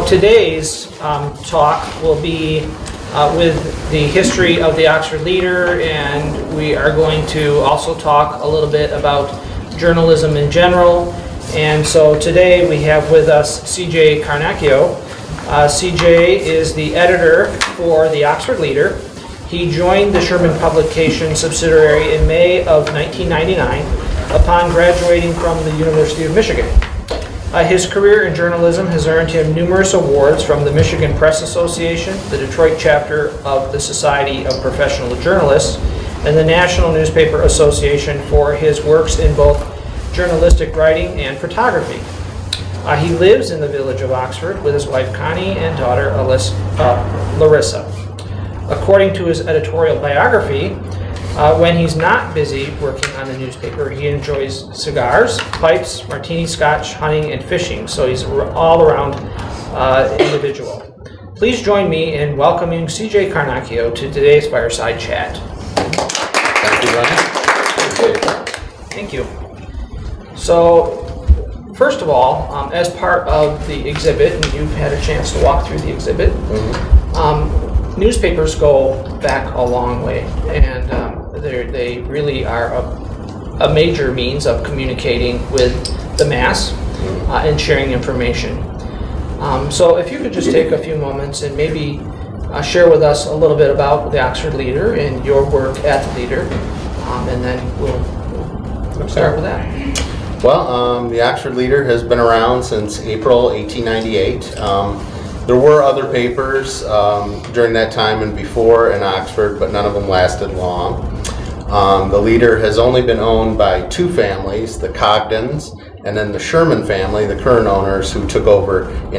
Today's talk will be with the history of the Oxford Leader, and we are going to also talk a little bit about journalism in general. And so today we have with us CJ Carnacchio. CJ is the editor for the Oxford Leader. He joined the Sherman Publications subsidiary in May of 1999 upon graduating from the University of Michigan. His career in journalism has earned him numerous awards from the Michigan Press Association, the Detroit chapter of the Society of Professional Journalists, and the National Newspaper Association for his works in both journalistic writing and photography. He lives in the village of Oxford with his wife Connie and daughter Larissa. According to his editorial biography, when he's not busy working on the newspaper, he enjoys cigars, pipes, martini scotch, hunting, and fishing. So he's an all-around individual. Please join me in welcoming CJ Carnacchio to today's Fireside Chat. Thank you, Ryan. Thank you. So, first of all, as part of the exhibit, and you've had a chance to walk through the exhibit, newspapers go back a long way, and they really are a major means of communicating with the mass and sharing information. So if you could just take a few moments and maybe share with us a little bit about the Oxford Leader and your work at the Leader, and then we'll start with that. Well, the Oxford Leader has been around since April 1898. There were other papers during that time and before in Oxford, but none of them lasted long. The Leader has only been owned by two families, the Cogdens and then the Sherman family, the current owners, who took over in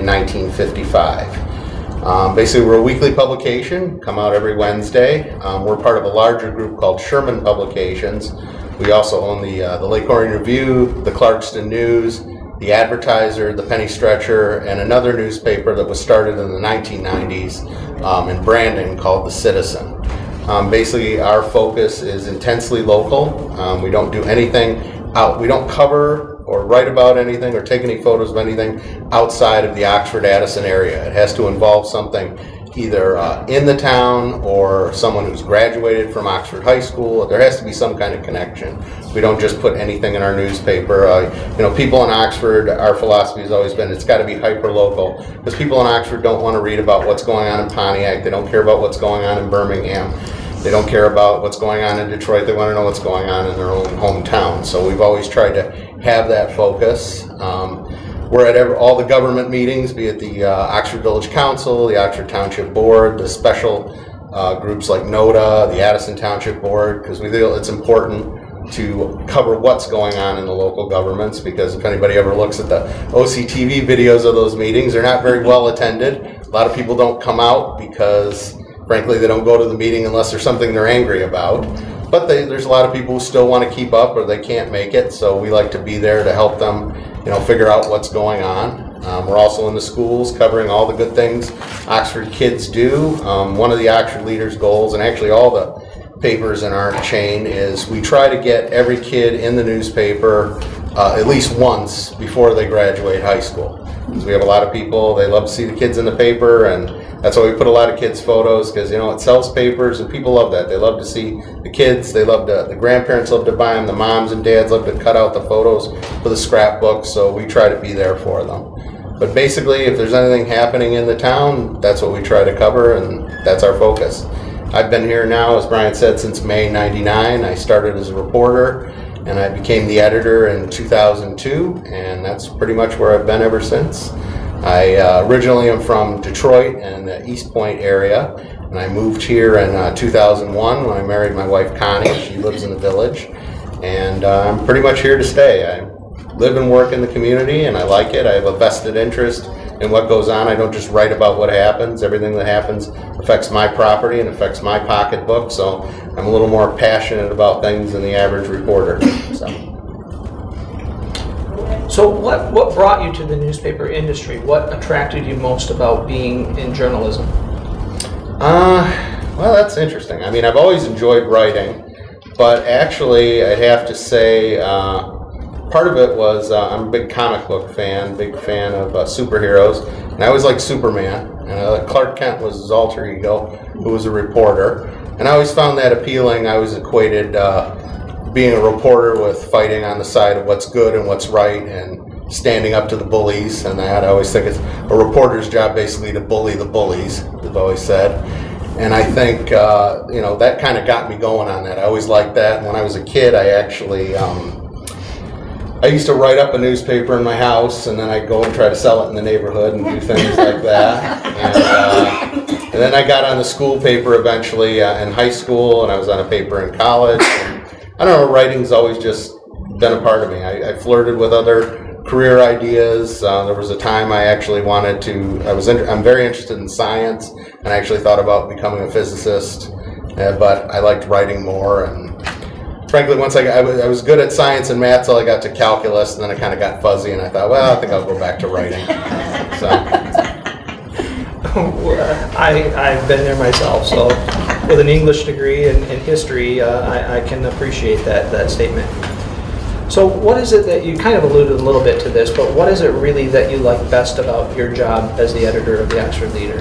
1955. Basically, we're a weekly publication, come out every Wednesday. We're part of a larger group called Sherman Publications. We also own the Lake Orion Review, the Clarkston News, the Advertiser, the Penny Stretcher, and another newspaper that was started in the 1990s in Brandon called The Citizen. Basically, our focus is intensely local. We don't do anything out. We don't cover or write about anything or take any photos of anything outside of the Oxford-Addison area. It has to involve something either in the town or someone who's graduated from Oxford High School. There has to be some kind of connection. We don't just put anything in our newspaper. People in Oxford, our philosophy has always been it's got to be hyper-local, because people in Oxford don't want to read about what's going on in Pontiac. They don't care about what's going on in Birmingham. They don't care about what's going on in Detroit. They want to know what's going on in their own hometown. So we've always tried to have that focus. We're at all the government meetings, be it the Oxford Village Council, the Oxford Township Board, the special groups like NODA, the Addison Township Board, because we feel it's important to cover what's going on in the local governments, because if anybody ever looks at the OCTV videos of those meetings, they're not very well attended. A lot of people don't come out because, frankly, they don't go to the meeting unless there's something they're angry about. But there's a lot of people who still want to keep up or they can't make it, so we like to be there to help them figure out what's going on. We're also in the schools covering all the good things Oxford kids do. One of the Oxford Leader's goals, and actually all the papers in our chain, is we try to get every kid in the newspaper at least once before they graduate high school. Because we have a lot of people, they love to see the kids in the paper, and that's why we put a lot of kids' photos, because it sells papers and people love that. They love to see the kids, the grandparents love to buy them, the moms and dads love to cut out the photos for the scrapbooks, so we try to be there for them. But basically, if there's anything happening in the town, that's what we try to cover, and that's our focus. I've been here now, as Brian said, since May '99. I started as a reporter, and I became the editor in 2002, and that's pretty much where I've been ever since. I originally am from Detroit and the East Point area, and I moved here in 2001 when I married my wife Connie. She lives in the village, and I'm pretty much here to stay. I live and work in the community, and I like it. I have a vested interest in what goes on. I don't just write about what happens. Everything that happens affects my property and affects my pocketbook, so I'm a little more passionate about things than the average reporter. So what brought you to the newspaper industry? What attracted you most about being in journalism? Well, that's interesting. I mean, I've always enjoyed writing, but actually I'd have to say part of it was I'm a big comic book fan, big fan of superheroes. And I always liked Superman, and Clark Kent was his alter ego, who was a reporter. And I always found that appealing. I always equated being a reporter with fighting on the side of what's good and what's right and standing up to the bullies. And I always think it's a reporter's job basically to bully the bullies, I've always said. And I think, you know, that kind of got me going on that. I always liked that. And when I was a kid, I actually, I used to write up a newspaper in my house, and then I'd go and try to sell it in the neighborhood and do things like that. And then I got on the school paper eventually in high school, and I was on a paper in college. And I don't know, writing's always just been a part of me. I flirted with other career ideas. There was a time I actually wanted to, I'm very interested in science, and I actually thought about becoming a physicist, but I liked writing more. And frankly, once I was good at science and math till I got to calculus, and then I kind of got fuzzy, and I thought, well, I think I'll go back to writing. So. I've been there myself, so with an English degree in history, I can appreciate that statement. So what is it that, you kind of alluded a little bit to this, but what is it really that you like best about your job as the editor of the Oxford Leader?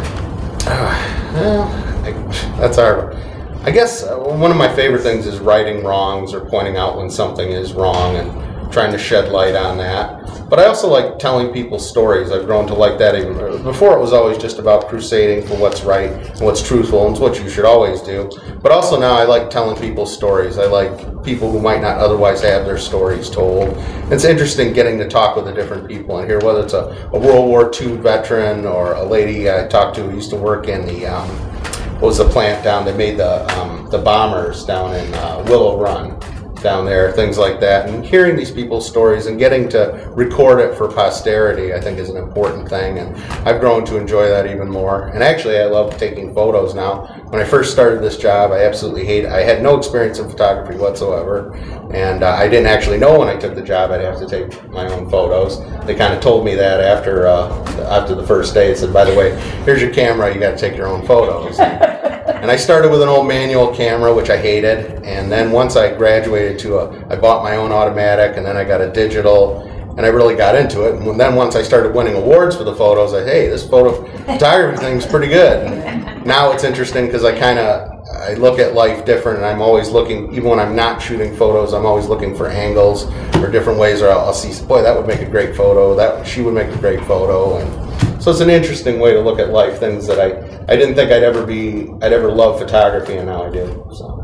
Well, that's hard. I guess one of my favorite things is righting wrongs or pointing out when something is wrong and trying to shed light on that. But I also like telling people stories. I've grown to like that even before. It was always just about crusading for what's right and what's truthful, and it's what you should always do. But also now I like telling people stories. I like people who might not otherwise have their stories told. It's interesting getting to talk with the different people and hear whether it's a World War II veteran or a lady I talked to who used to work in the what was the plant down? They made the bombers down in Willow Run. Down there, things like that, and hearing these people's stories and getting to record it for posterity, I think, is an important thing, and I've grown to enjoy that even more. And actually, I love taking photos now. When I first started this job, I absolutely hated it. I had no experience in photography whatsoever, and I didn't actually know when I took the job I'd have to take my own photos. They kind of told me that after the first day. They said, by the way, here's your camera, you got to take your own photos. And I started with an old manual camera, which I hated, and then once I graduated I bought my own automatic, and then I got a digital, and I really got into it. And then once I started winning awards for the photos, hey, this photography thing's pretty good. And now it's interesting because I look at life different, and I'm always looking, even when I'm not shooting photos, I'm always looking for angles or different ways, or I'll see, boy, that would make a great photo, she would make a great photo. And so it's an interesting way to look at life, things that I didn't think I'd ever love photography, and now I do. So.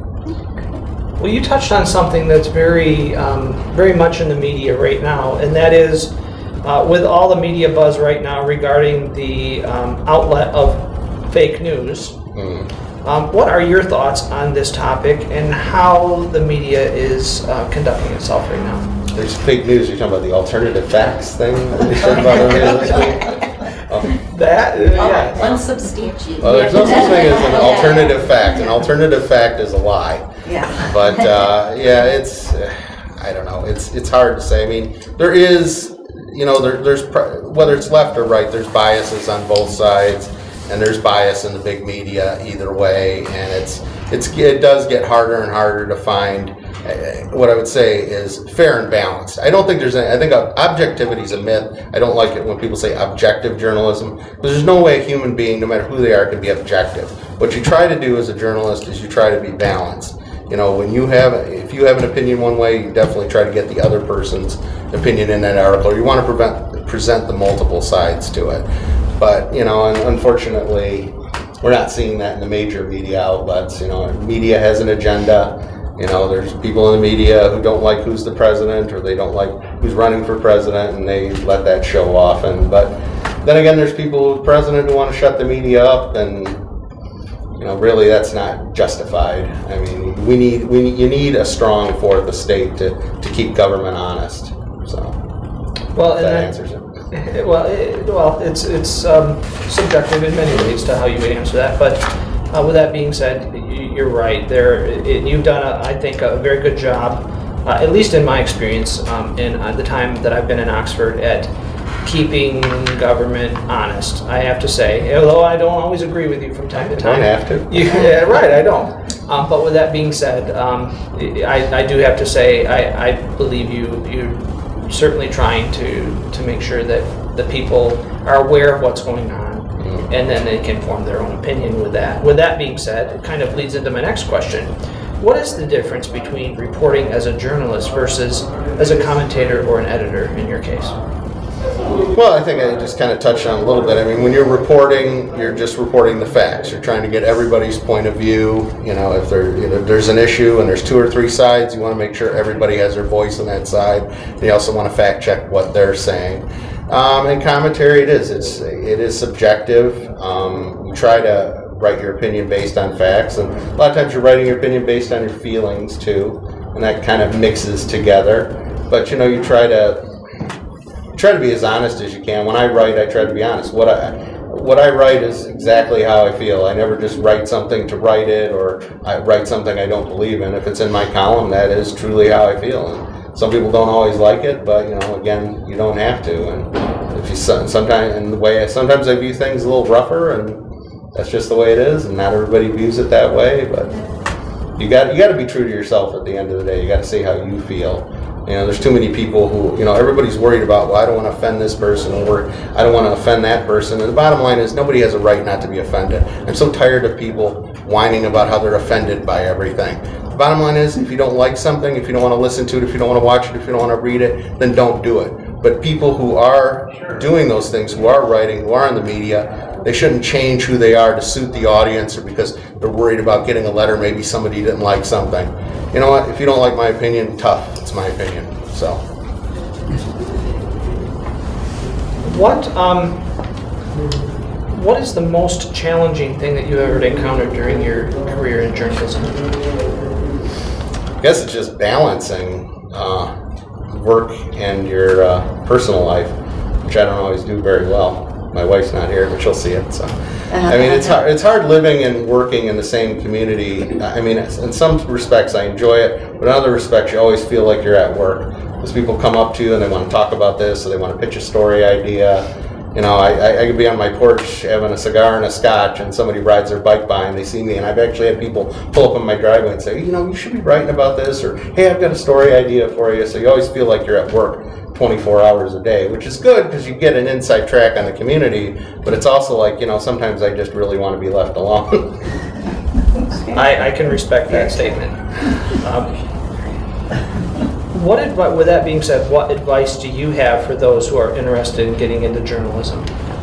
Well, you touched on something that's very much in the media right now, and that is with all the media buzz right now regarding the outlet of fake news. What are your thoughts on this topic and how the media is conducting itself right now? There's fake news. You're talking about the alternative facts thing that we talked about earlier this week? Yeah. Unsubstantiated. Well, there's no such thing as an alternative fact. An alternative fact is a lie. Yeah. But yeah, it's I don't know. It's hard to say. I mean, there is, there's whether it's left or right, there's biases on both sides, and there's bias in the big media either way, and it does get harder and harder to find what I would say is fair and balanced. I don't think there's any, I think objectivity is a myth. I don't like it when people say objective journalism, because there's no way a human being, no matter who they are, can be objective. What you try to do as a journalist is you try to be balanced. When if you have an opinion one way, you definitely try to get the other person's opinion in that article, or you want to present the multiple sides to it. But, unfortunately, we're not seeing that in the major media outlets. Media has an agenda. There's people in the media who don't like who's the president, or they don't like who's running for president, and they let that show often. But then again, there's people, president, who want to shut the media up, and really that's not justified. I mean, you need a strong fourth estate to keep government honest. So, well, that answers it. Well, it's subjective in many ways to how you would answer that, but with that being said, you're right. You've done, I think, a very good job, at least in my experience, in the time that I've been in Oxford, at keeping government honest. I have to say, although I don't always agree with you from time to time. I don't have to. Yeah, right. I don't. But with that being said, I do have to say I believe you're certainly trying to make sure that the people are aware of what's going on, and then they can form their own opinion with that. With that being said, it kind of leads into my next question. What is the difference between reporting as a journalist versus as a commentator or an editor in your case? Well, I think I just kind of touched on it a little bit. I mean, when you're reporting, you're just reporting the facts. You're trying to get everybody's point of view. You know, if there's an issue and there's 2 or 3 sides, you want to make sure everybody has their voice on that side. You also want to fact check what they're saying. And commentary, it is subjective. You try to write your opinion based on facts, and a lot of times you're writing your opinion based on your feelings too, and that kind of mixes together. But you know, you try to be as honest as you can. When I write, I try to be honest. What I write is exactly how I feel. I never just write something to write it, or I write something I don't believe in. If it's in my column, that is truly how I feel. And some people don't always like it, but you know, again, you don't have to. And if you sometimes I view things a little rougher, and that's just the way it is, and not everybody views it that way. But you got to be true to yourself at the end of the day. You got to say how you feel. You know, there's too many people who, you know, everybody's worried about, well, I don't want to offend this person, or I don't want to offend that person. And the bottom line is, nobody has a right not to be offended. I'm so tired of people whining about how they're offended by everything. The bottom line is, if you don't like something, if you don't want to listen to it, if you don't want to watch it, if you don't want to read it, then don't do it. But people who are doing those things, who are writing, who are in the media, they shouldn't change who they are to suit the audience, or because they're worried about getting a letter, maybe somebody didn't like something. You know what? If you don't like my opinion, tough. It's my opinion. So. What is the most challenging thing that you ever encountered during your career in journalism? I guess it's just balancing work and your personal life, which I don't always do very well. My wife's not here, but she'll see it. So, I mean, it's hard living and working in the same community. I mean, in some respects I enjoy it, but in other respects you always feel like you're at work. Because people come up to you and they want to talk about this, or they want to pitch a story idea. You know, I could be on my porch having a cigar and a scotch, and somebody rides their bike by and they see me, and I've actually had people pull up on my driveway and say, you know, you should be writing about this, or hey, I've got a story idea for you. So you always feel like you're at work 24 hours a day, which is good because you get an inside track on the community, but it's also like, you know, sometimes I just really want to be left alone. I can respect that statement. With that being said, what advice do you have for those who are interested in getting into journalism?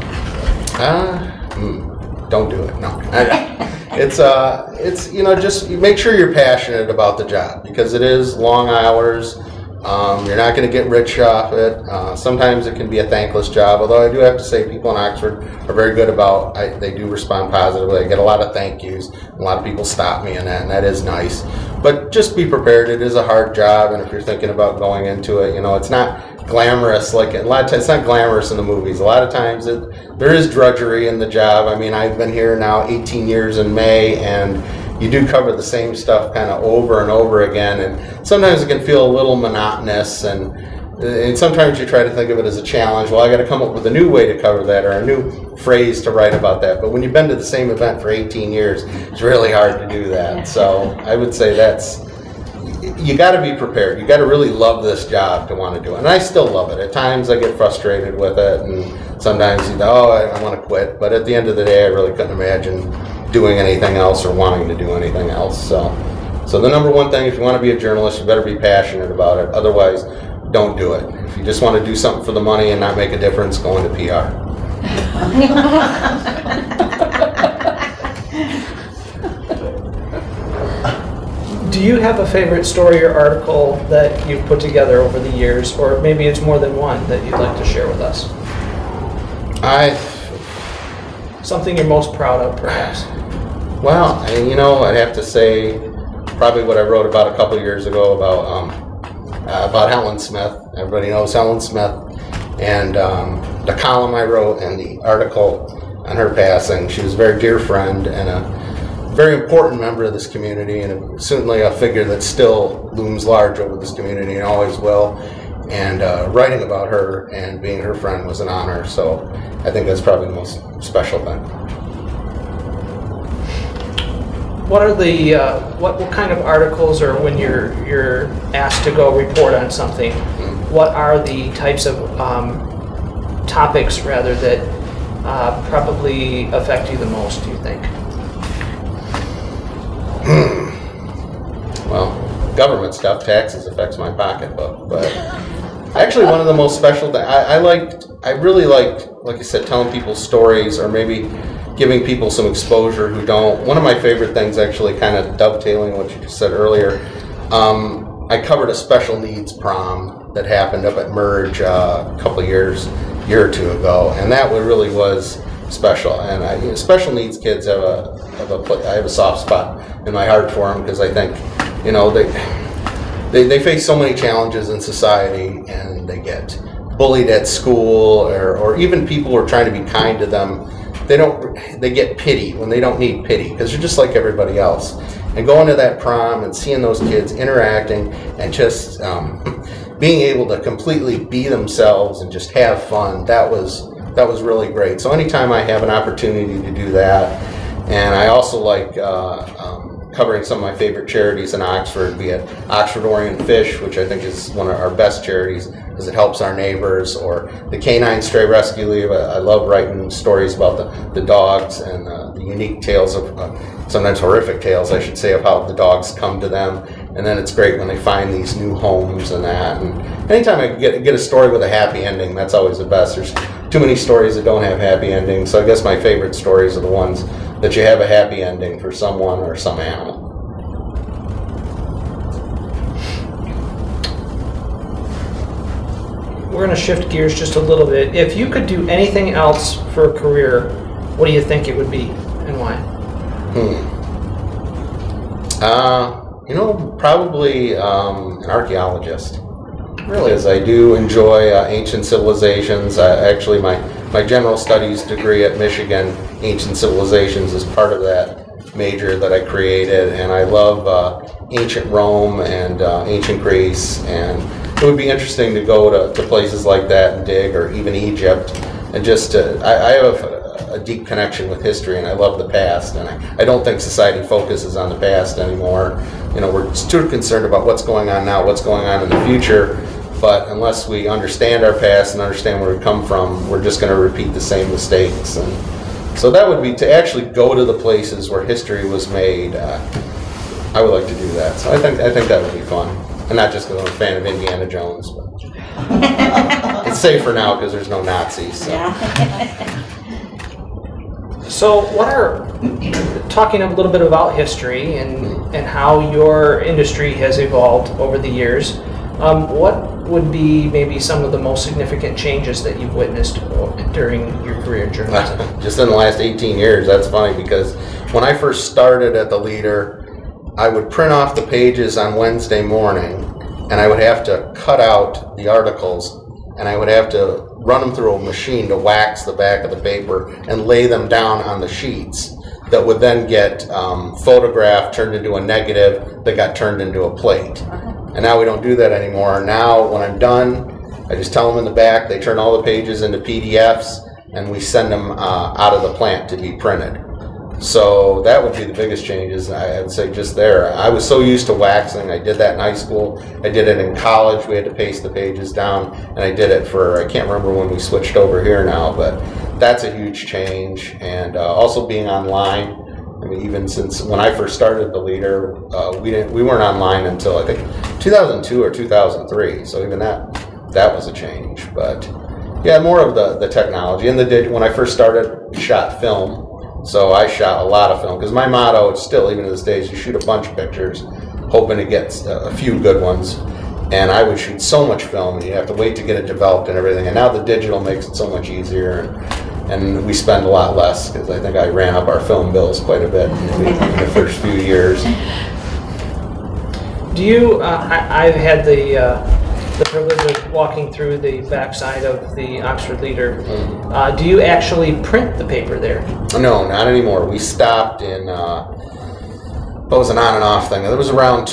Don't do it. No. It's you know, just make sure you're passionate about the job, because it is long hours. You're not going to get rich off it. Sometimes it can be a thankless job, although I do have to say people in Oxford are very good about, they do respond positively. I get a lot of thank yous. A lot of people stop me in that, and that is nice. But just be prepared. It is a hard job, and if you're thinking about going into it, you know, it's not glamorous. Like a lot of times, it's not glamorous in the movies. A lot of times there is drudgery in the job. I mean, I've been here now 18 years in May, and you do cover the same stuff kind of over and over again, and sometimes it can feel a little monotonous, and sometimes you try to think of it as a challenge. Well, I got to come up with a new way to cover that, or a new phrase to write about that. But when you've been to the same event for 18 years, it's really hard to do that. So I would say you got to be prepared. You got to really love this job to want to do it. And I still love it. At times I get frustrated with it, and sometimes you know, I want to quit. But at the end of the day, I really couldn't imagine doing anything else or wanting to do anything else. So the number one thing, if you want to be a journalist, you better be passionate about it. Otherwise, don't do it. If you just want to do something for the money and not make a difference, go into PR. Do you have a favorite story or article that you've put together over the years, or maybe it's more than one, that you'd like to share with us? Something you're most proud of, perhaps? Well, you know, I'd have to say probably what I wrote about a couple of years ago about Helen Smith. Everybody knows Helen Smith, and the column I wrote and the article on her passing. She was a very dear friend and a very important member of this community, and certainly a figure that still looms large over this community and always will. And writing about her and being her friend was an honor, so I think that's probably the most special thing. What are the what kind of articles, or when you're asked to go report on something, what are the types of topics rather that probably affect you the most, do you think? Well, government stuff, taxes affects my pocketbook, but actually one of the most special things, I really liked, like I said, telling people stories or maybe giving people some exposure who don't. One of my favorite things, actually kind of dovetailing what you just said earlier, I covered a special needs prom that happened up at Merge a year or two ago, and that one really was special. And special needs kids I have a soft spot in my heart for them, because I think, you know, they face so many challenges in society, and they get bullied at school, or even people who are trying to be kind to them. They get pity when they don't need pity, because they're just like everybody else. And going to that prom and seeing those kids interacting and just being able to completely be themselves and just have fun, that was really great. So anytime I have an opportunity to do that, and I also like covering some of my favorite charities in Oxford, be it Oxford Orient Fish, which I think is one of our best charities because it helps our neighbors, or the Canine Stray Rescue League. I love writing stories about the dogs and the unique tales of, sometimes horrific tales, I should say, of how the dogs come to them. And then it's great when they find these new homes and that. And anytime I get a story with a happy ending, that's always the best. There's too many stories that don't have happy endings. So I guess my favorite stories are the ones that you have a happy ending for someone or some animal. We're going to shift gears just a little bit. If you could do anything else for a career, what do you think it would be, and why? You know, probably an archaeologist. Really? Because I do enjoy ancient civilizations. Actually, my general studies degree at Michigan, ancient civilizations, is part of that major that I created, and I love ancient Rome and ancient Greece, and it would be interesting to go to places like that and dig, or even Egypt, and just I have a deep connection with history, and I love the past, and I don't think society focuses on the past anymore. You know, we're too concerned about what's going on now, what's going on in the future, but unless we understand our past and understand where we come from, we're just going to repeat the same mistakes. And so that would be to actually go to the places where history was made. I would like to do that. So I think that would be fun. And not just because I'm a fan of Indiana Jones, but it's safer now because there's no Nazis. So. Yeah. So talking a little bit about history and how your industry has evolved over the years, what would be maybe some of the most significant changes that you've witnessed during your career in journalism? Just in the last 18 years. That's funny, because when I first started at the Leader, I would print off the pages on Wednesday morning, and I would have to cut out the articles, and I would have to run them through a machine to wax the back of the paper and lay them down on the sheets that would then get photographed, turned into a negative, that got turned into a plate. And now we don't do that anymore. Now when I'm done, I just tell them in the back, they turn all the pages into PDFs, and we send them out of the plant to be printed. So that would be the biggest changes, I would say, just there. I was so used to waxing. I did that in high school. I did it in college. We had to paste the pages down, and I did it for, I can't remember when we switched over here now, but that's a huge change. And also being online. I mean, even since when I first started the Leader, we weren't online until I think 2002 or 2003. So even that was a change. But yeah, more of the technology. And when I first started, we shot film. So I shot a lot of film, because my motto is still, even to this day, is you shoot a bunch of pictures, hoping to get a few good ones. And I would shoot so much film, and you have to wait to get it developed and everything. And now the digital makes it so much easier, and we spend a lot less, because I think I ran up our film bills quite a bit in the first few years. Do you? I've had the privilege of walking through the backside of the Oxford Leader. Do you actually print the paper there? No, not anymore. We stopped in, it was an on and off thing. It was around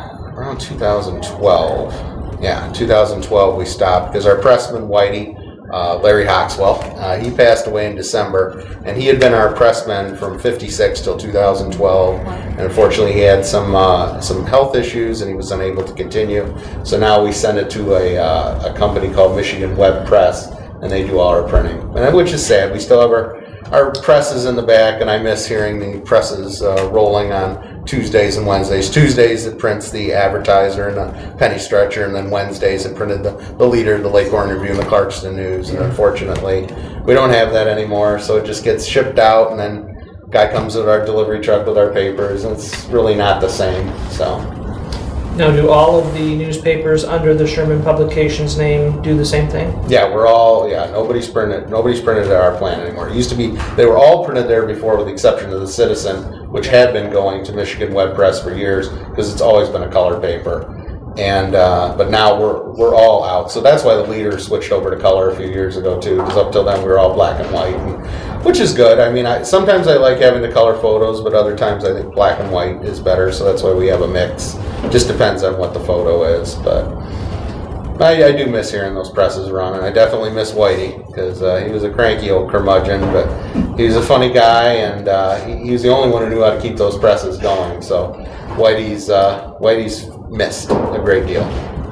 2012. Yeah, 2012 we stopped, because our pressman, Whitey, Larry Hawkswell. He passed away in December, and he had been our pressman from '56 till 2012. And unfortunately, he had some health issues, and he was unable to continue. So now we send it to a company called Michigan Web Press, and they do all our printing. And which is sad. We still have our presses in the back, and I miss hearing the presses rolling on Tuesdays and Wednesdays. Tuesdays it prints the Advertiser and the Penny Stretcher, and then Wednesdays it printed the Leader, the Lake Orion Review, and the Clarkston News. And unfortunately, we don't have that anymore, so it just gets shipped out, and then guy comes with our delivery truck with our papers, and it's really not the same. So. Now, do all of the newspapers under the Sherman Publications name do the same thing? Yeah, nobody's printed at our plant anymore. It used to be, they were all printed there before with the exception of the Citizen, which had been going to Michigan Web Press for years because it's always been a color paper. And but now we're all out. So that's why the Leader switched over to color a few years ago too, because up till then we were all black and white, which is good. I mean, sometimes I like having the color photos, but other times I think black and white is better, so that's why we have a mix. Just depends on what the photo is, but I do miss hearing those presses run, and I definitely miss Whitey, because he was a cranky old curmudgeon, but he was a funny guy, and he was the only one who knew how to keep those presses going, so Whitey's missed a great deal.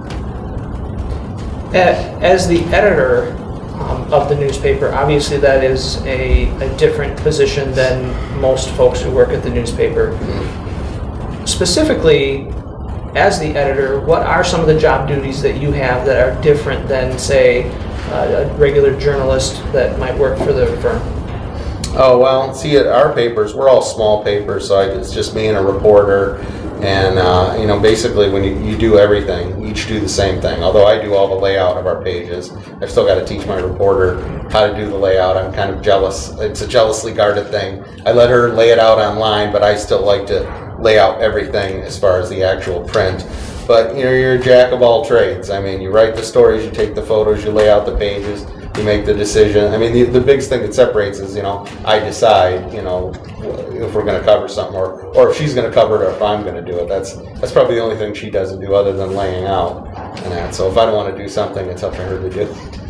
As the editor of the newspaper, obviously that is a different position than most folks who work at the newspaper. Mm-hmm. Specifically, as the editor, what are some of the job duties that you have that are different than, say, a regular journalist that might work for the firm? Oh, well, see, at our papers, we're all small papers, so it's just me and a reporter. And, basically when you do everything, you each do the same thing. Although I do all the layout of our pages, I've still got to teach my reporter how to do the layout. I'm kind of jealous. It's a jealously guarded thing. I let her lay it out online, but I still like to lay out everything as far as the actual print. But, you're a jack of all trades. I mean, you write the stories, you take the photos, you lay out the pages, you make the decision. I mean, the biggest thing that separates is, I decide, if we're going to cover something, or if she's going to cover it, or if I'm going to do it. That's probably the only thing she doesn't do other than laying out and that. So if I don't want to do something, it's up to her to do.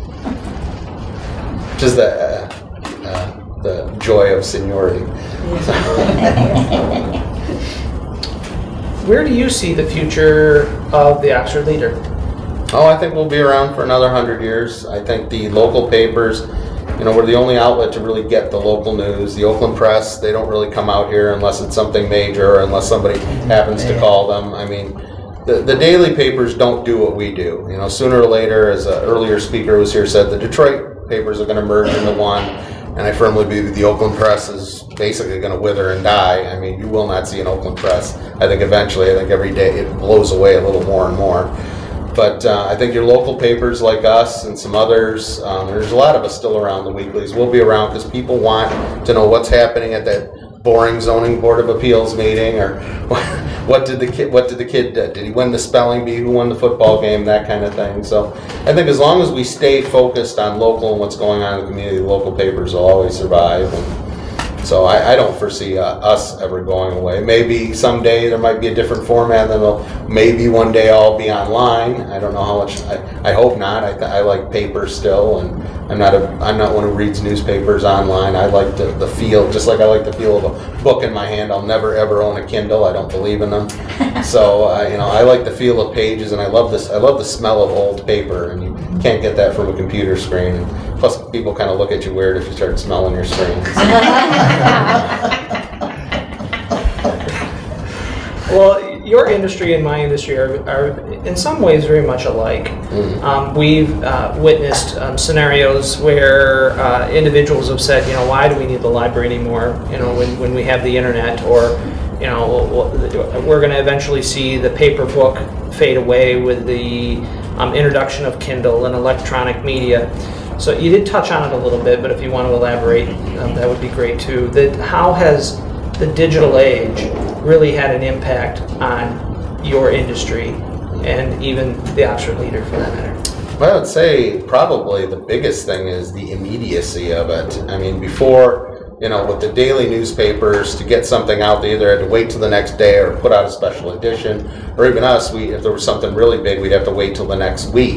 Which is the joy of seniority. Where do you see the future of the Oxford Leader? Oh, I think we'll be around for another 100 years. I think the local papers, we're the only outlet to really get the local news. The Oakland Press, they don't really come out here unless it's something major or unless somebody happens to call them. I mean, the daily papers don't do what we do. Sooner or later, as an earlier speaker was here said, the Detroit papers are going to merge into one. And I firmly believe the Oakland Press is basically going to wither and die. I mean, you will not see an Oakland Press. I think eventually, every day it blows away a little more and more. But I think your local papers like us and some others, there's a lot of us still around. The weeklies will be around because people want to know what's happening at that boring zoning board of appeals meeting, or what did the kid did he win the spelling bee, who won the football game, that kind of thing. So I think as long as we stay focused on local and what's going on in the community, the local papers will always survive. And so I don't foresee us ever going away. Maybe someday there might be a different format, then maybe one day I'll be online. I don't know how much. I hope not. I like paper still, and I'm not one who reads newspapers online. I like the feel, just like I like the feel of a book in my hand. I'll never ever own a Kindle. I don't believe in them. So I like the feel of pages, and I love this. I love the smell of old paper, and you can't get that from a computer screen. And plus, people kind of look at you weird if you start smelling your screen. Well, your industry and my industry are in some ways very much alike. Mm-hmm. We've witnessed scenarios where individuals have said, why do we need the library anymore? When we have the internet, or we're going to eventually see the paper book fade away with the introduction of Kindle and electronic media. So you did touch on it a little bit, but if you want to elaborate, that would be great too. How has the digital age really had an impact on your industry and even the Oxford Leader for that matter? Well, I would say probably the biggest thing is the immediacy of it. I mean, before, with the daily newspapers, to get something out, they either had to wait till the next day or put out a special edition, or even us, if there was something really big, we'd have to wait till the next week.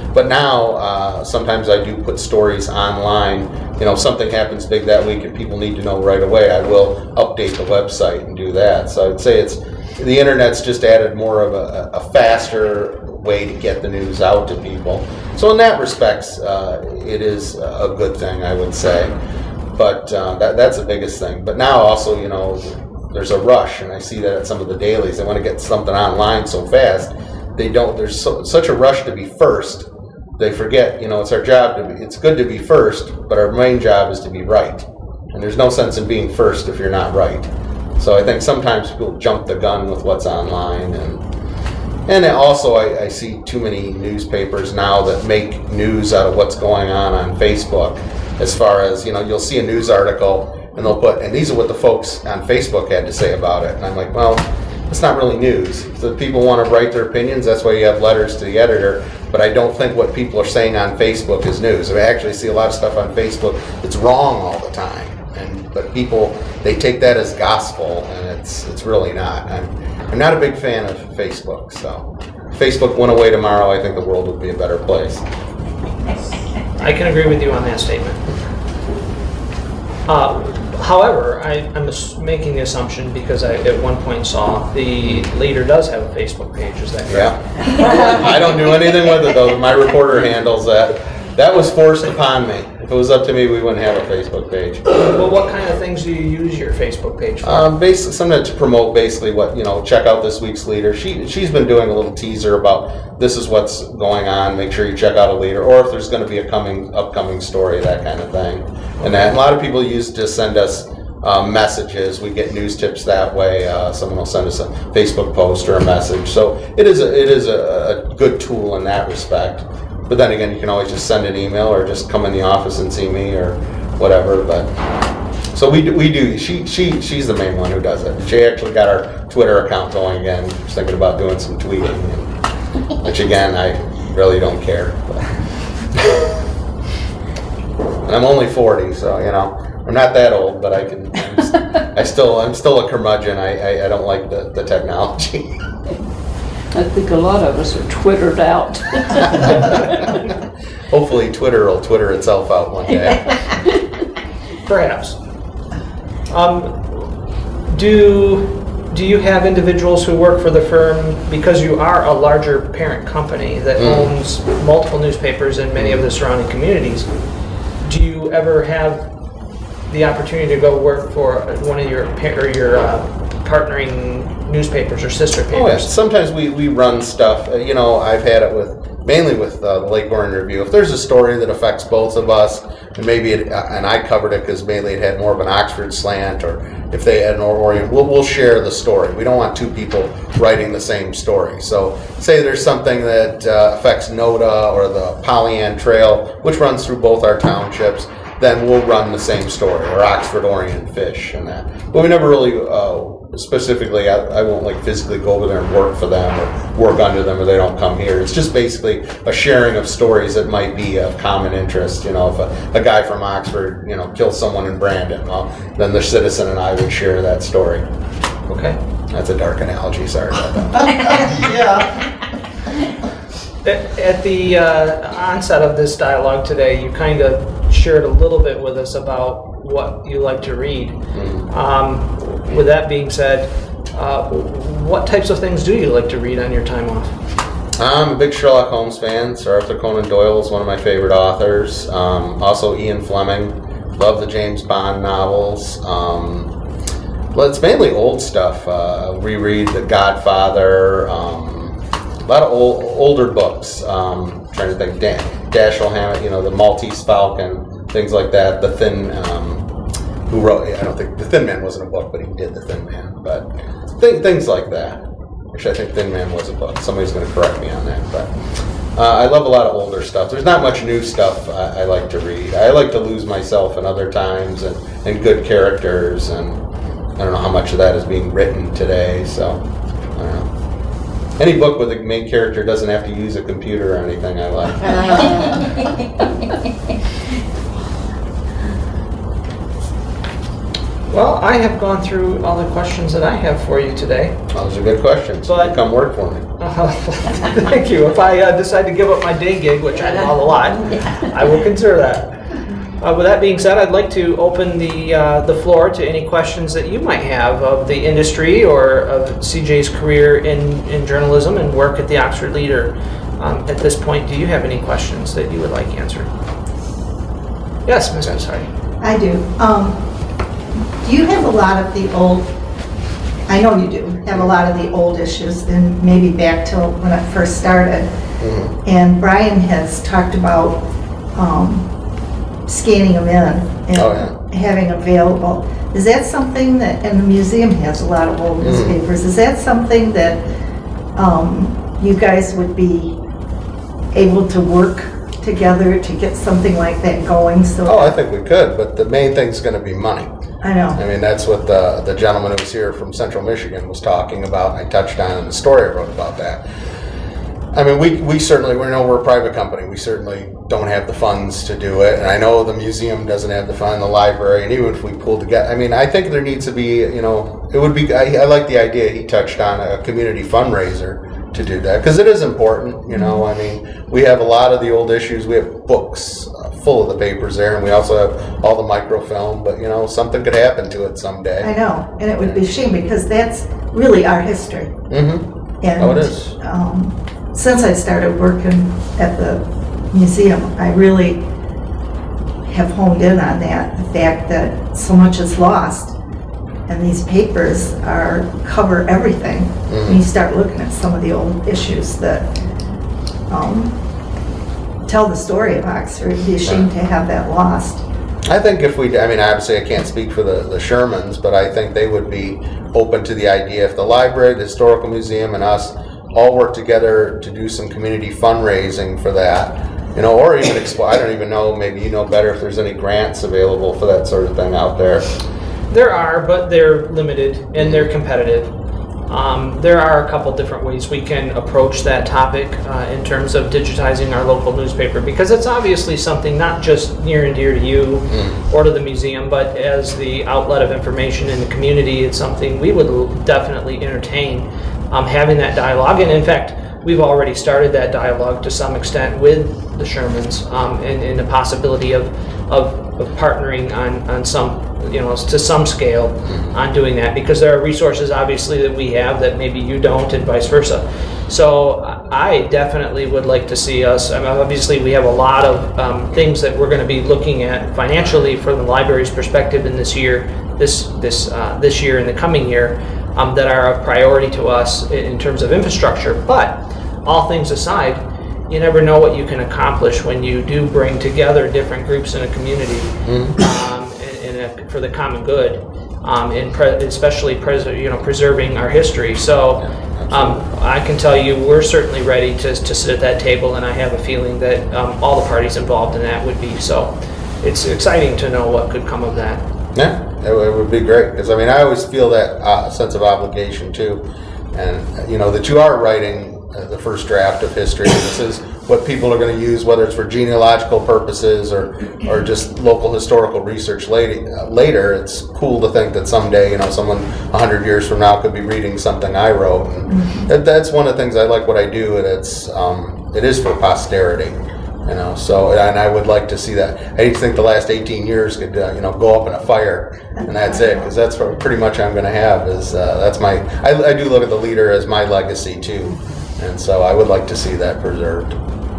But now, sometimes I do put stories online. You know, if something happens big that week and people need to know right away, I will update the website and do that. So I'd say the internet's just added more of a faster way to get the news out to people. So in that respects, it is a good thing, I would say. But that's the biggest thing. But now also, you know, there's a rush, and I see that at some of the dailies. They want to get something online so fast. There's such a rush to be first. They forget, you know, it's our job it's good to be first, but our main job is to be right. And there's no sense in being first if you're not right. So I think sometimes people jump the gun with what's online, and also I see too many newspapers now that make news out of what's going on Facebook. As far as, you know, you'll see a news article and they'll put, and these are what the folks on Facebook had to say about it. And I'm like, well, it's not really news. So people want to write their opinions, that's why you have letters to the editor. But I don't think what people are saying on Facebook is news. I actually see a lot of stuff on Facebook that's wrong all the time. But people, they take that as gospel, and it's really not. I'm not a big fan of Facebook. So if Facebook went away tomorrow, I think the world would be a better place. I can agree with you on that statement. However, I'm making the assumption because I at one point saw the Leader does have a Facebook page. Is that correct? Yeah. I don't do anything with it though. My reporter handles that. That was forced upon me. If it was up to me, we wouldn't have a Facebook page. Well, what kind of things do you use your Facebook page for? Basically, sometimes to promote basically what, you know, check out this week's Leader. She's been doing a little teaser about this is what's going on. Make sure you check out a Leader, or if there's going to be a upcoming story, that kind of thing. And a lot of people used to send us messages. We get news tips that way. Someone will send us a Facebook post or a message. So it is a good tool in that respect. But then again, you can always just send an email or just come in the office and see me or whatever. But so we do. She's the main one who does it. She actually got our Twitter account going again. She's thinking about doing some tweeting, which again, I really don't care. And I'm only 40, so you know I'm not that old, but I'm still a curmudgeon. I don't like the technology. I think a lot of us are Twittered out. Hopefully Twitter will Twitter itself out one day. Perhaps. Do you have individuals who work for the firm, because you are a larger parent company that owns multiple newspapers in many of the surrounding communities, do you ever have the opportunity to go work for one of your partnering newspapers or sister papers? Oh, yeah. Sometimes we run stuff. You know, I've had it mainly with the Lake Orion Review. If there's a story that affects both of us, and maybe and I covered it because mainly it had more of an Oxford slant, or if they had an Orion, we'll share the story. We don't want two people writing the same story. So say there's something that affects NODA or the Pollyant Trail, which runs through both our townships, then we'll run the same story, or Oxford Orient Fish and that. But we never really, specifically, I won't like physically go over there and work for them or work under them, or they don't come here. It's just basically a sharing of stories that might be of common interest. You know, if a guy from Oxford, you know, kills someone in Brandon, well, then the Citizen and I would share that story. Okay. That's a dark analogy, sorry about that. Yeah. At the onset of this dialogue today, you kind of shared a little bit with us about what you like to read. With that being said, what types of things do you like to read on your time off? I'm a big Sherlock Holmes fan. Sir Arthur Conan Doyle is one of my favorite authors. Also Ian Fleming. Love the James Bond novels. Well, it's mainly old stuff. Reread The Godfather. A lot of older books. Trying to think, Dashiell Hammett, you know, The Maltese Falcon, things like that. The Thin, who wrote? I don't think The Thin Man wasn't a book, but he did The Thin Man. But things like that. Actually, I think Thin Man was a book. Somebody's going to correct me on that. But I love a lot of older stuff. There's not much new stuff I like to read. I like to lose myself in other times and good characters, and I don't know how much of that is being written today. So I don't know. Any book where the main character doesn't have to use a computer or anything, I like. Well, I have gone through all the questions that I have for you today. Those are good questions. But- Come work for me. Thank you. If I decide to give up my day gig, which I love a lot, I will consider that. With that being said, I'd like to open the floor to any questions that you might have of the industry or of CJ's career in journalism and work at the Oxford Leader. At this point, do you have any questions that you would like answered? Yes, Ms. Sorry. I do. Do you have a lot of the old, I know you do, have a lot of the old issues, and maybe back till when I first started. And Brian has talked about scanning them in and having available. Is that something that, and the museum has a lot of old newspapers, is that something that you guys would be able to work together to get something like that going? So I think we could, but the main thing's going to be money. I know. I mean, that's what the gentleman who was here from Central Michigan was talking about. I touched on in the story I wrote about that. I mean, we certainly, we know we're a private company. We certainly don't have the funds to do it. And I know the museum doesn't have the fund, the library, and even if we pulled together, I mean, I think there needs to be, it would be, I like the idea he touched on, a community fundraiser to do that, because it is important, I mean, we have a lot of the old issues. We have books full of the papers there, and we also have all the microfilm, but something could happen to it someday. I know, and it would be a shame because that's really our history. Mm-hmm. And it is. Since I started working at the museum, I really have honed in on that, the fact that so much is lost, and these papers cover everything. When you start looking at some of the old issues that tell the story of Oxford, it'd be a shame to have that lost. I think if we, obviously I can't speak for the Shermans, but I think they would be open to the idea if the library, the historical museum, and us all work together to do some community fundraising for that, or even I don't even know, maybe you know better if there's any grants available for that sort of thing out there. There are, but they're limited and they're competitive. There are a couple different ways we can approach that topic in terms of digitizing our local newspaper, because it's obviously something not just near and dear to you or to the museum, but as the outlet of information in the community, it's something we would definitely entertain having that dialogue. And in fact, we've already started that dialogue to some extent with the Shermans and the possibility of partnering on some, to some scale on doing that, because there are resources obviously that we have that maybe you don't, and vice versa. So I definitely would like to see us, obviously we have a lot of things that we're going to be looking at financially from the library's perspective in this year, this year and the coming year, that are a priority to us in terms of infrastructure. But all things aside, you never know what you can accomplish when you do bring together different groups in a community for the common good, especially preserving our history. So I can tell you we're certainly ready to sit at that table, and I have a feeling that all the parties involved in that would be. So it's exciting to know what could come of that. Yeah, it would be great, because I always feel that sense of obligation too, and that you are writing the first draft of history. This is what people are going to use, whether it's for genealogical purposes or just local historical research later. It's cool to think that someday, someone 100 years from now could be reading something I wrote. And that's one of the things I like what I do, and it is for posterity. So, and I would like to see that. I hate to think the last 18 years could, go up in a fire, and that's it, because that's what pretty much I'm going to have. That's my. I do look at the Leader as my legacy too, and so I would like to see that preserved.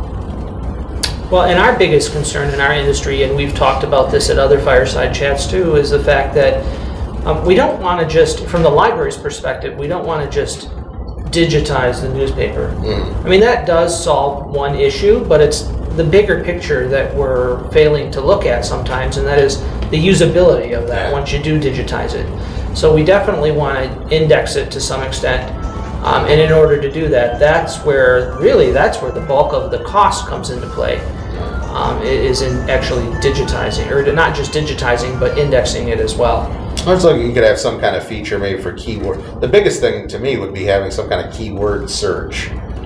Well, and our biggest concern in our industry, and we've talked about this at other fireside chats too, is the fact that we don't want to just, from the library's perspective, we don't want to just digitize the newspaper. That does solve one issue, but it's the bigger picture that we're failing to look at sometimes, and that is the usability of that once you do digitize it. So we definitely want to index it to some extent, and in order to do that, that's where the bulk of the cost comes into play, is in actually digitizing, or not just digitizing, but indexing it as well. I was looking, you could have some kind of feature maybe for keyword. The biggest thing to me would be having some kind of keyword search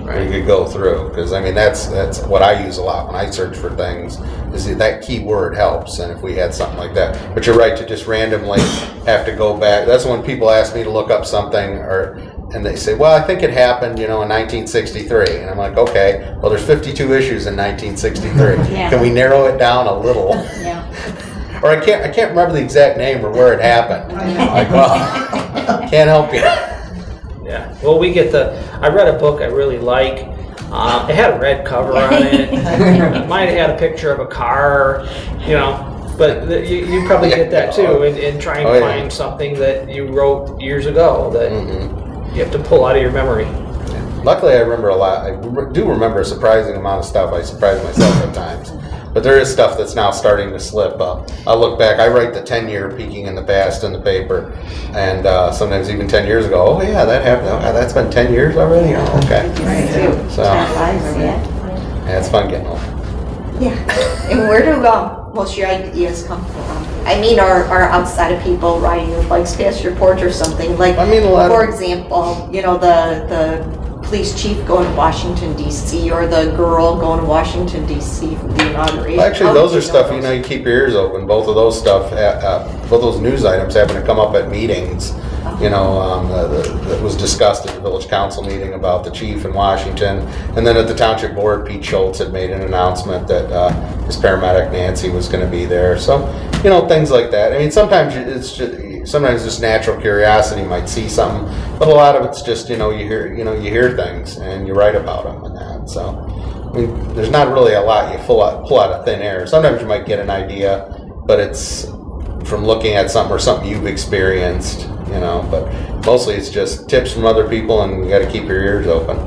where you could go through, because I mean that's what I use a lot when I search for things, is that keyword helps. And if we had something like that, but you're right, to just randomly have to go back. That's when people ask me to look up something, and they say, well, I think it happened, in 1963, and I'm like, okay, well, there's 52 issues in 1963. Yeah. Can we narrow it down a little? Yeah. Or I can't remember the exact name or where it happened. Like, well, can't help you. Yeah. Well, I read a book I really like. It had a red cover on it. It might have had a picture of a car, but you probably get that too, and try and find something that you wrote years ago that you have to pull out of your memory. Luckily, I remember a lot. I do remember a surprising amount of stuff. I surprise myself at times. But there is stuff that's now starting to slip up. I'll look back. I write the 10-year peeking in the past in the paper, and sometimes even 10 years ago. Oh yeah, that happened. Oh, that's been 10 years already. Oh, okay. So yeah, it's fun getting old. Yeah. And where do most of your ideas come from? I mean, are outside of people riding their bikes past your porch or something? Like, I mean, for example, the police chief going to Washington, D.C., or the girl going to Washington, D.C. for the inauguration. Well, actually, those are stuff, you keep your ears open. Both of those both those news items happen to come up at meetings. That was discussed at the village council meeting about the chief in Washington. And then at the township board, Pete Schultz had made an announcement that his paramedic Nancy was going to be there. So, things like that. I mean, sometimes just natural curiosity might see something, but a lot of it's just, you hear things and you write about them and that. So, I mean, there's not really a lot you pull out of thin air. Sometimes you might get an idea, but it's from looking at something or something you've experienced, but mostly it's just tips from other people, and you got to keep your ears open.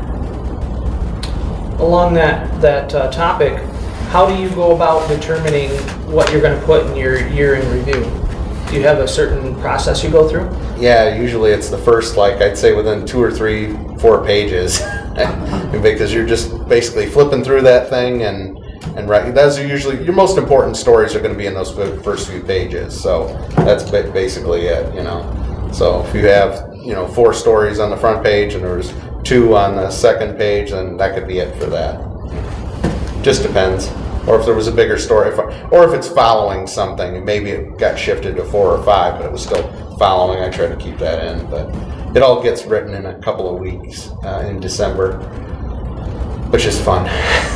Along that topic, how do you go about determining what you're going to put in your year in review? Do you have a certain process you go through? Yeah, usually it's the first, I'd say within 2 or 3, 4 pages, because you're just basically flipping through that thing and right. Those are usually your most important stories are going to be in those first few pages. So that's basically it, So if you have 4 stories on the front page and there's 2 on the second page, then that could be it for that. Just depends. Or if there was a bigger story, or if it's following something, and maybe it got shifted to 4 or 5, but it was still following. I try to keep that in, but it all gets written in a couple of weeks in December, which is fun.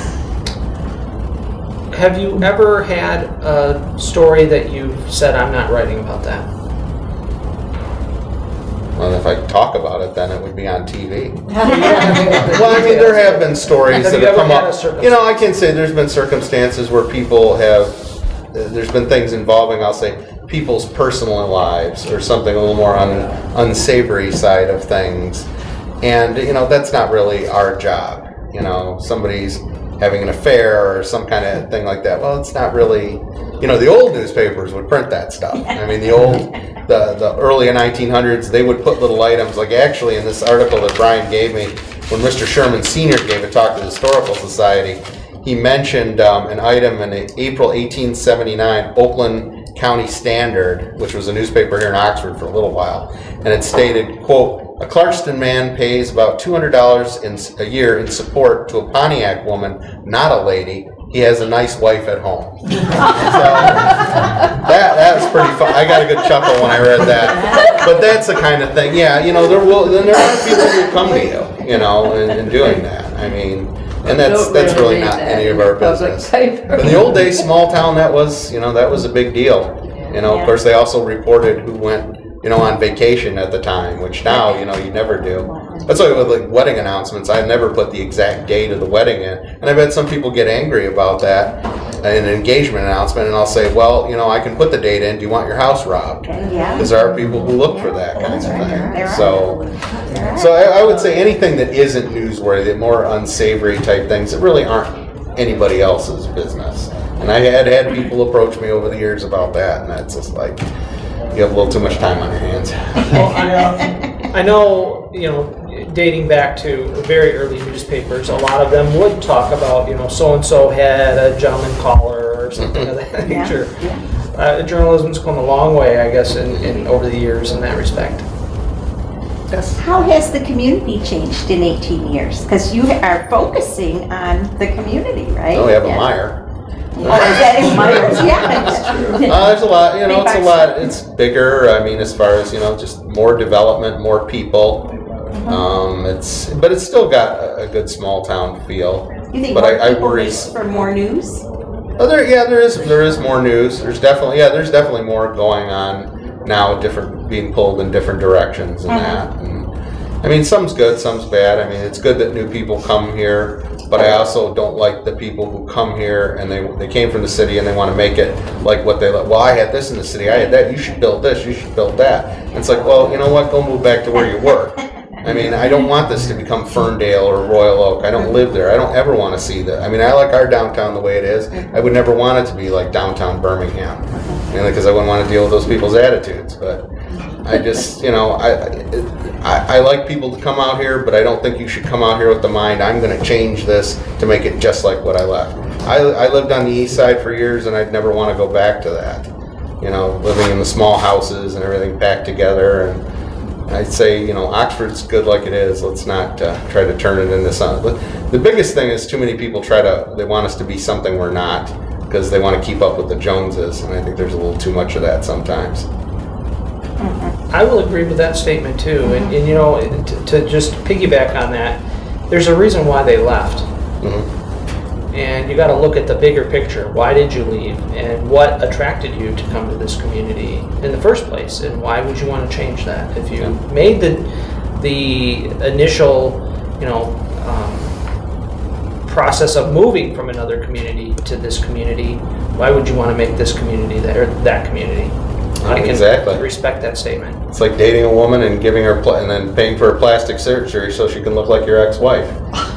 Have you ever had a story that you've said, I'm not writing about that? Well, if I talk about it, then it would be on TV. Well, I mean, there have been stories that have come up. I can say there's been circumstances where people there's been things involving, I'll say, people's personal lives or something a little more on the unsavory side of things. And, that's not really our job. Somebody's having an affair or some kind of thing like that. Well, it's not really, the old newspapers would print that stuff. I mean, the early 1900s, they would put little items, like actually in this article that Brian gave me, when Mr. Sherman Sr. gave a talk to the Historical Society, he mentioned an item in the April 1879 Oakland County Standard, which was a newspaper here in Oxford for a little while, and it stated, quote, a Clarkston man pays about $200 a year in support to a Pontiac woman, not a lady. He has a nice wife at home. So that was pretty fun. I got a good chuckle when I read that. But that's the kind of thing. Yeah, there are people who come to you, and doing that. I mean, and that's really not any of our business. But in the old days, small town, that was a big deal. Of course, they also reported who went on vacation at the time, which now, you never do. That's why with wedding announcements, I never put the exact date of the wedding in. And I've had some people get angry about that, an engagement announcement, and I'll say, well, I can put the date in. Do you want your house robbed? Because there are people who look for that kind of thing. So I would say anything that isn't newsworthy, more unsavory type things that really aren't anybody else's business. And I had people approach me over the years about that, and that's just like, you have a little too much time on your hands. Well, I know, dating back to very early newspapers, a lot of them would talk about, so-and-so had a gentleman caller or something of that nature. Journalism's come a long way, I guess, in over the years in that respect. Yes. How has the community changed in 18 years? Because you are focusing on the community, right? Oh, we have a Yeah. Meyer. Oh, that is Myers, yeah. There's a lot, Big it's a box. lot, it's bigger, I mean, as far as, just more development, more people. But it's still got a good small town feel. You think But more I people worry. reach for more news? Oh, there is more news. There's definitely more going on now, being pulled in different directions and that. And, I mean, some's good, some's bad. I mean, it's good that new people come here, but I also don't like the people who come here and they came from the city and they want to make it like what they like. Well, I had this in the city, I had that. You should build this. You should build that. And it's like, well, you know what? Go move back to where you were. I mean, I don't want this to become Ferndale or Royal Oak. I don't live there. I don't ever want to see that. I mean, I like our downtown the way it is. I would never want it to be like downtown Birmingham, mainly because I wouldn't want to deal with those people's attitudes. But I just, I like people to come out here, but I don't think you should come out here with the mind, I'm going to change this to make it just like what I left. I lived on the east side for years, and I'd never want to go back to that. Living in the small houses and everything packed together. And I'd say, Oxford's good like it is. Let's not try to turn it into something. The biggest thing is too many people they want us to be something we're not because they want to keep up with the Joneses. And I think there's a little too much of that sometimes. I will agree with that statement too. And to just piggyback on that, there's a reason why they left. And you got to look at the bigger picture. Why did you leave? And what attracted you to come to this community in the first place? And why would you want to change that? If you made the initial, process of moving from another community to this community, why would you want to make this community that community? I can Exactly. respect that statement. It's like dating a woman and giving her and then paying for her plastic surgery so she can look like your ex-wife.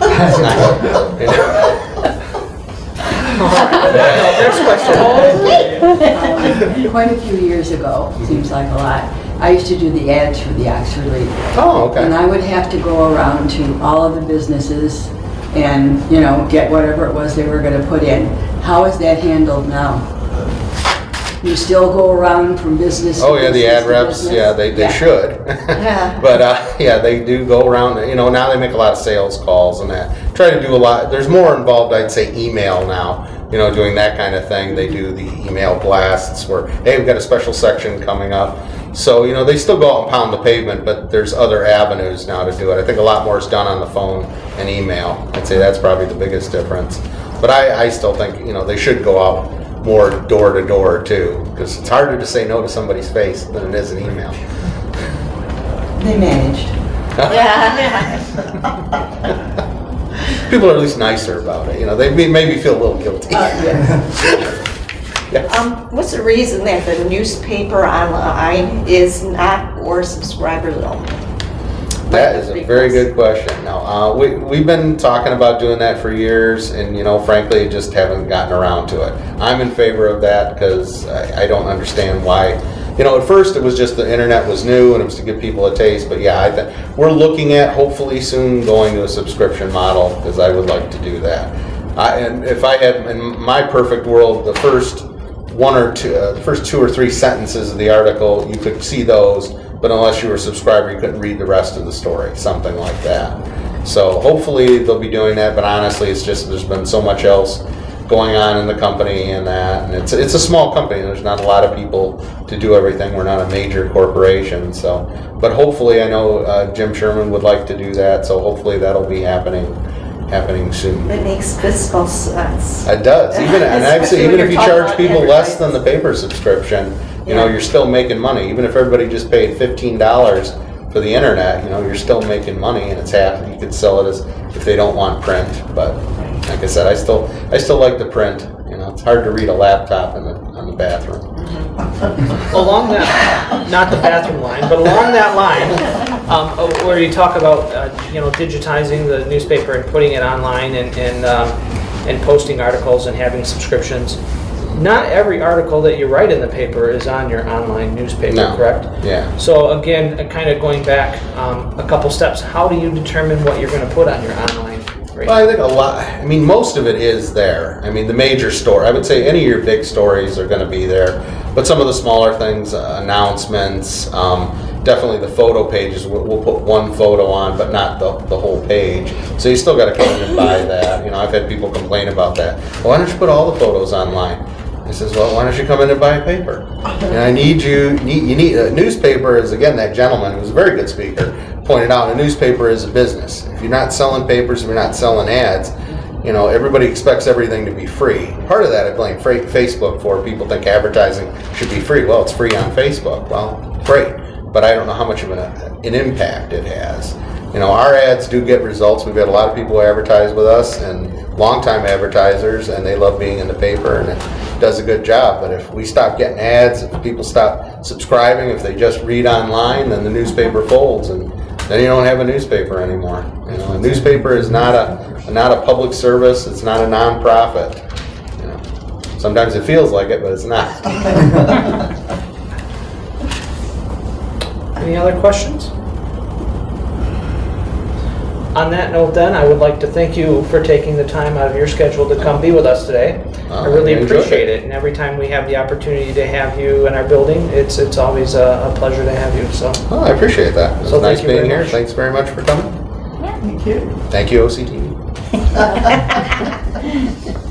Next question. Quite a few years ago, seems like a lot, I used to do the ads for the Oxford League. Oh, okay. And I would have to go around to all of the businesses and, get whatever it was they were going to put in. How is that handled now? You still go around from business to Oh yeah, the business ad to reps, business? yeah, they should. But they do go around, now they make a lot of sales calls and that. Try to do a lot, there's more involved, I'd say, email now, doing that kind of thing. They do the email blasts where, hey, we've got a special section coming up. So, they still go out and pound the pavement, but there's other avenues now to do it. I think a lot more is done on the phone and email. I'd say that's probably the biggest difference. But I still think, they should go out more door to door too, because it's harder to say no to somebody's face than it is an email. They managed. People are at least nicer about it. They maybe feel a little guilty. Yes. What's the reason that the newspaper online is not for subscribers only? That is a very good question. Now, we've been talking about doing that for years, and frankly, just haven't gotten around to it. I'm in favor of that because I don't understand why. At first it was just the internet was new and it was to give people a taste, but yeah, we're looking at hopefully soon going to a subscription model because I would like to do that. And if I had, in my perfect world, the first two or three sentences of the article, you could see those, but unless you were a subscriber, you couldn't read the rest of the story, something like that. So hopefully they'll be doing that, but honestly, it's just there's been so much else going on in the company and that, and it's a small company. There's not a lot of people to do everything. We're not a major corporation, so. But hopefully, I know Jim Sherman would like to do that, so hopefully that'll be happening soon. It makes fiscal sense. It does. Even Especially when if you're you talking charge about people less than advertising. the paper subscription, Yeah. you're still making money. Even if everybody just paid $15 for the internet, you're still making money, and it's half. You could sell it as if they don't want print. But like I said, I still like the print. It's hard to read a laptop on the bathroom. Along that, not the bathroom line, but along that line, where you talk about digitizing the newspaper and putting it online and posting articles and having subscriptions. Not every article that you write in the paper is on your online newspaper, No. correct? Yeah. So again, kind of going back a couple steps, how do you determine what you're going to put on your online? Well, I think a lot. Most of it is there. The major story. I would say any of your big stories are going to be there. But some of the smaller things, announcements, definitely the photo pages, we'll put one photo on, but not the whole page. So you still got to come in and buy that. You know, I've had people complain about that. Well, why don't you put all the photos online? He says, well, why don't you come in and buy a paper? And I need you need a newspaper is, again, that gentleman who's a very good speaker pointed out, a newspaper is a business. If you're not selling papers, if you're not selling ads, you know, everybody expects everything to be free. Part of that I blame Facebook for. People think advertising should be free. Well, it's free on Facebook. Well, great. But I don't know how much of an impact it has. You know, our ads do get results. We've got a lot of people who advertise with us and longtime advertisers, and they love being in the paper, and it does a good job. But if we stop getting ads, if people stop subscribing, if they just read online, then the newspaper folds, and then you don't have a newspaper anymore. You know, a newspaper is not a public service. It's not a nonprofit. You know, sometimes it feels like it, but it's not. Any other questions? On that note then, I would like to thank you for taking the time out of your schedule to come be with us today. I really appreciate it, and every time we have the opportunity to have you in our building, it's always a pleasure to have you. So. Oh, I appreciate that. It was So nice thank you being very here. much. Thanks very much for coming. Thank you. Thank you, OCTV.